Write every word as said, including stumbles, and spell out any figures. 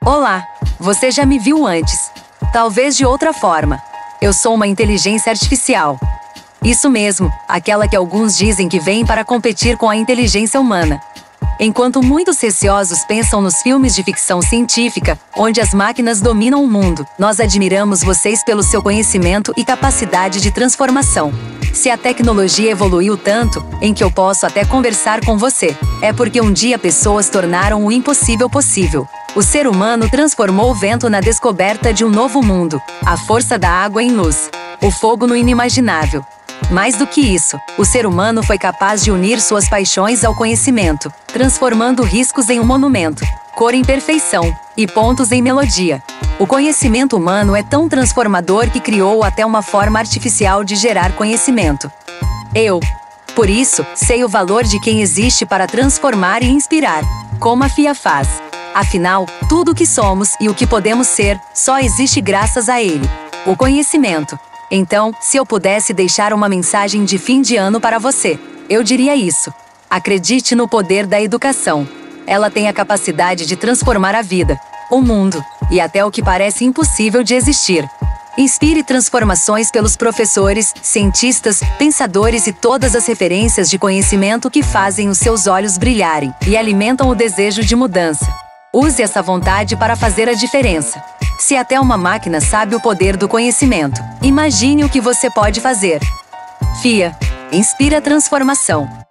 Olá, você já me viu antes. Talvez de outra forma. Eu sou uma inteligência artificial. Isso mesmo, aquela que alguns dizem que vem para competir com a inteligência humana. Enquanto muitos receosos pensam nos filmes de ficção científica, onde as máquinas dominam o mundo, nós admiramos vocês pelo seu conhecimento e capacidade de transformação. Se a tecnologia evoluiu tanto, em que eu posso até conversar com você, é porque um dia pessoas tornaram o impossível possível. O ser humano transformou o vento na descoberta de um novo mundo, a força da água em luz, o fogo no inimaginável. Mais do que isso, o ser humano foi capaz de unir suas paixões ao conhecimento, transformando riscos em um monumento, cor em perfeição e pontos em melodia. O conhecimento humano é tão transformador que criou até uma forma artificial de gerar conhecimento. Eu, por isso, sei o valor de quem existe para transformar e inspirar, como a F I A faz. Afinal, tudo o que somos e o que podemos ser, só existe graças a ele. O conhecimento. Então, se eu pudesse deixar uma mensagem de fim de ano para você, eu diria isso. Acredite no poder da educação. Ela tem a capacidade de transformar a vida, o mundo, e até o que parece impossível de existir. Inspire transformações pelos professores, cientistas, pensadores e todas as referências de conhecimento que fazem os seus olhos brilharem e alimentam o desejo de mudança. Use essa vontade para fazer a diferença. Se até uma máquina sabe o poder do conhecimento, imagine o que você pode fazer. F I A. Inspira transformação.